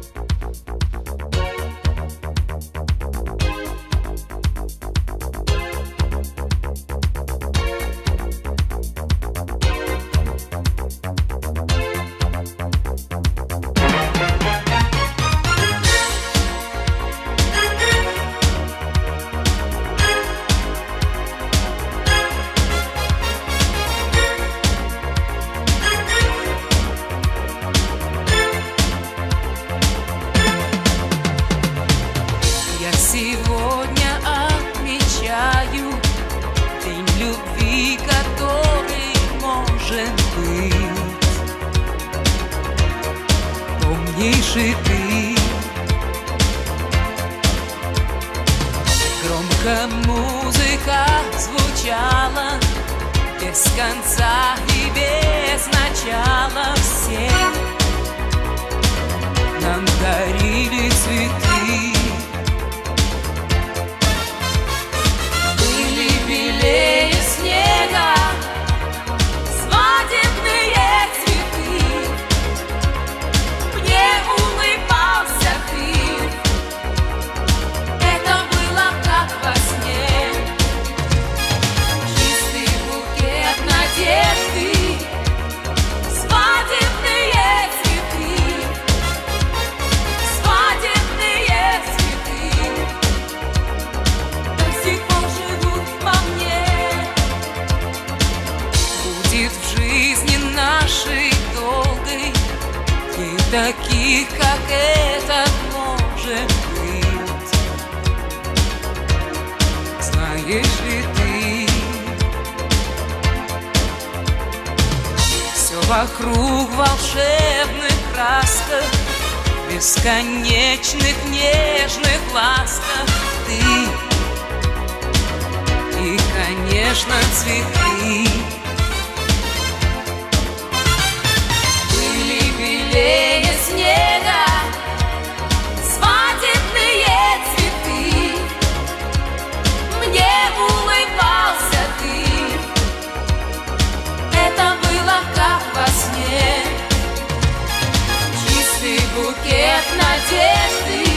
Сегодня отмечаю день любви, который может быть. Помнишь и ты, громко музыка звучала, без конца и без начала. Все нам дарили цветы, белее снега свадебные цветы. Мне улыбался ты, это было как во сне. Чистый букет надежды, свадебные цветы, свадебные цветы до сих пор живут во мне. Будет в жизни нашей долгой и таких, как этот, может быть. Знаешь ли ты, все вокруг в волшебных красках, бесконечных нежных ласках. Ты и, конечно, цветы были белее снега, свадебные цветы. Мне улыбался ты, это было как во сне. Чистый букет надежды,